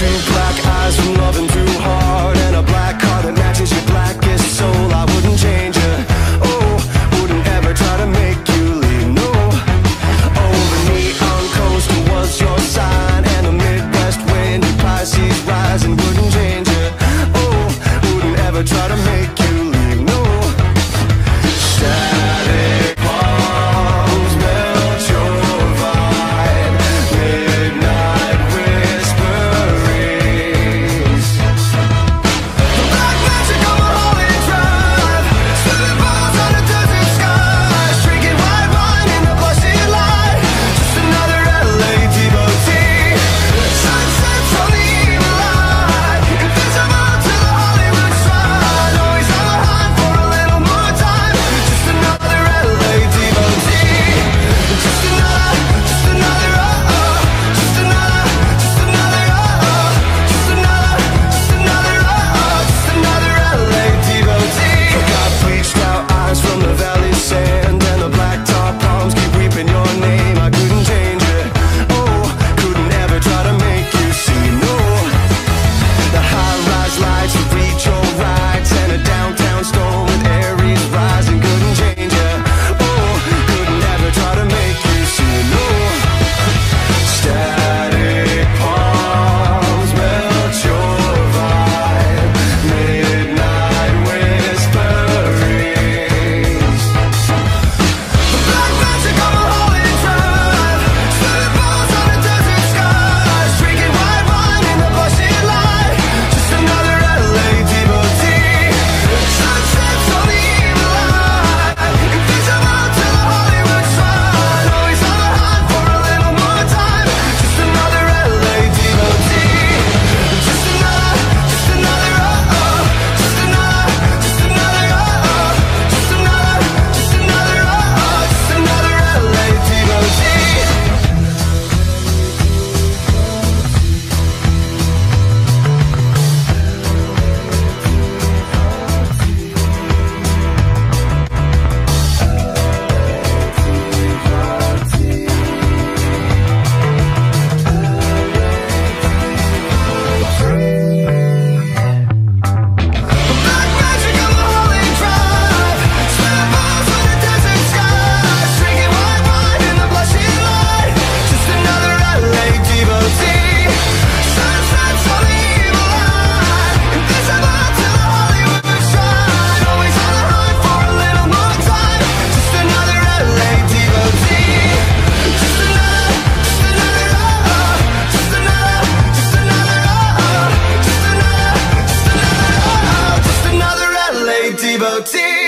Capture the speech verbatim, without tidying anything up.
two black eyes from loving too hard, and a black car that matches your blackest soul. I wouldn't change you, oh, wouldn't ever try to make you leave, no. Oh, the neon coaster was your sign, and the Midwest wind, your Pisces rising, wouldn't change you, oh, wouldn't ever try to make you leave, no. Static palms melt your vibe, midnight whisperings. The black magic on Mulholland Drive, spilling balls on a desert sky, drinking white wine in the blushing light. Just another L A devotee. Sunsets on the evil eye, invisible to the Hollywood shrine. Always on the hunt for a little more time. Just another L A devotee. Just another, just another, oh oh. Just another, just another, oh oh. Just another, just another, oh oh. Just another L A devotee. Got bleached out eyes from the valley sand, and the black top palms keep weeping your name. I couldn't change it, oh, couldn't ever try to make you see, no. The high-rise lights that reach your rights, and a downtown storm with Aries rising, couldn't change it, oh, couldn't ever try to make you see, no. Static palms melt your vibe, midnight whisperings. The black magic on Mulholland Drive, spilling balls on a desert sky, drinking white wine in the blushing light. Just another L A devotee. Sunsets on the evil eye, invisible to the Hollywood shrine. Always on the hunt for a little more time. Just another L A devotee. Just another, just another, oh oh. Just another, just another, oh oh. Just another, just another, oh oh. Just another L A devotee. The black magic on Mulholland Drive, spilling balls on a desert sky, drinking white wine in the blushing light. Just another L A devotee. Sunsets on the evil eye, invisible to the Hollywood shrine. Always on the hunt for a little more time. Just another L A devotee. Just another, just another, oh oh. Just another, just another, oh oh. Just another, just another, oh oh. Just another L A devotee.